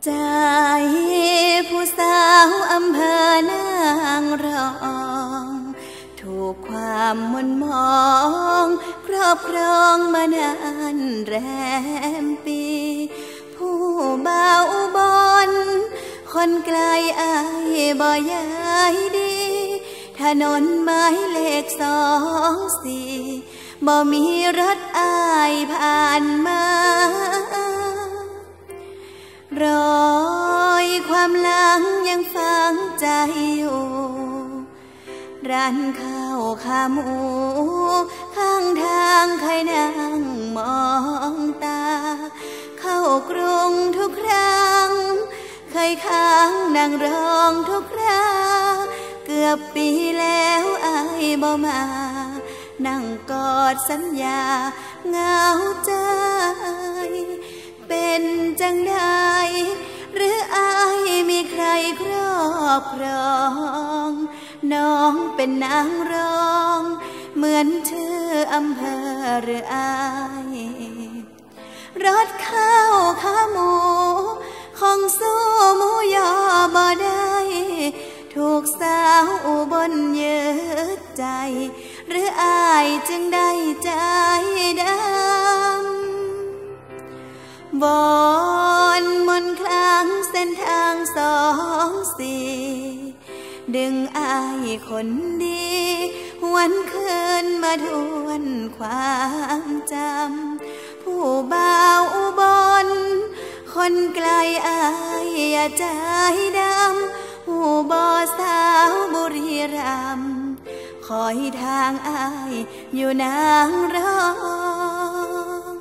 ใจผู้สาวอำเภอนางรองถูกความหม่นหมองครอบครองมานานแรมปีผู้บ่าวอุบลคนไกลอายบ่ยายดีถนนหมายเลข24บ่มีรถอายผ่านมารอยความหลังยังฝังใจอยู่ร้านข้าวขาหมูข้างทางเคยนั่งมองตาเข้ากรุงทุกครั้งเคยค้างนั่งร้องทุกคราเกือบปีแล้วอายบ่มานั่งกอดสัญญาเหงาใจเป็นจังใดหรืออายมีใครครอบครองน้องเป็นนางร้องเหมือนชื่ออำเภอหรืออายรถข้าวขาหมูของสู้หมูยอบ่ได้ถูกสาวอุบลยึดใจหรืออายจึงได้ใจดำวอนมนต์ครั้งเส้นทาง24ดึงอายคนดีหวนคืนมาทวนความจำผู้บ่าวอุบลคนไกลอายอย่าใจดำผู้บ่สาวบุรีรัมย์คอยทางอายอยู่นางรอง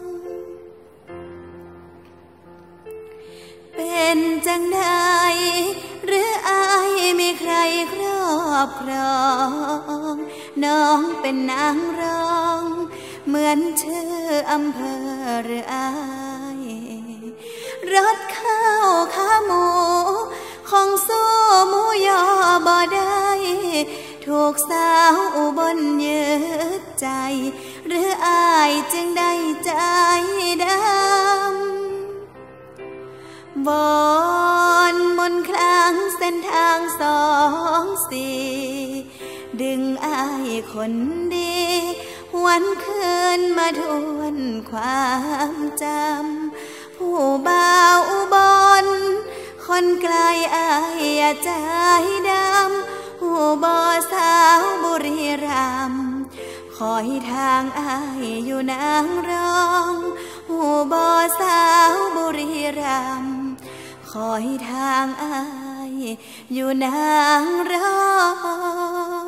เป็นจังใดหรืออายมีใครครอบครองน้องเป็นนางร้องเหมือนชื่ออำเภอหรืออายรถข้าวขาหมูของสู้หมูยอบ่ได้ถูกสาวอุบลยึดใจหรืออายจึงได้ใจดำวอนมนต์ครั้งเส้นทาง24ดึงอายคนดีหวนคืนมาทวนความจำผู้บ่าวอุบลคนไกลอายอย่าใจดำผู้บ่สาวบุรีรัมย์คอยทางอายอยู่นางรองผู้บ่สาวบุรีรัมย์คอยทางอายอยู่นางรอง